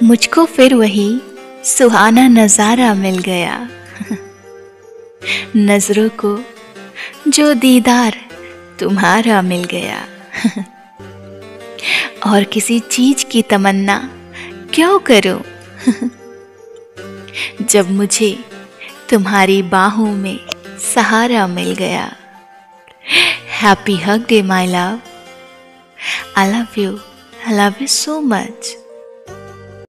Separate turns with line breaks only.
मुझको फिर वही सुहाना नजारा मिल गया। नजरों को जो दीदार तुम्हारा मिल गया। और किसी चीज की तमन्ना क्यों करूं, जब मुझे तुम्हारी बाहों में सहारा मिल गया। Happy hug day my love. I love you so much.